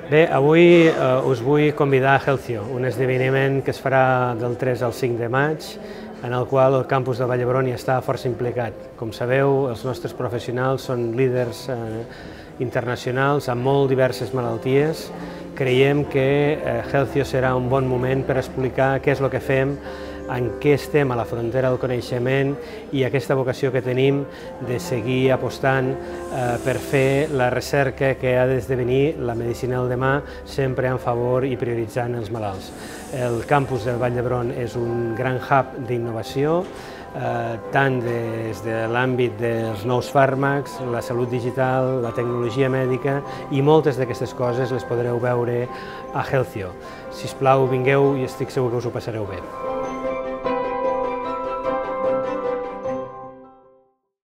Bé, avui us vull convidar a Healthio, un esdeveniment que es farà del 3 al 5 de maig, en el qual el campus de Vall d'Hebron hi està força implicat. Com sabeu, els nostres professionals són líders internacionals amb molt diverses malalties. Creiem que Healthio serà un bon moment per explicar què és el que fem, en què estem a la frontera del coneixement i aquesta vocació que tenim de seguir apostant per fer la recerca que ha d'esdevenir la medicina del demà, sempre en favor i prioritzant els malalts. El campus de Vall d'Hebron és un gran hub d'innovació, tant des de l'àmbit dels nous fàrmacs, la salut digital, la tecnologia mèdica, i moltes d'aquestes coses les podreu veure a Healthio. Si us plau, vingueu i estic segur que us ho passareu bé.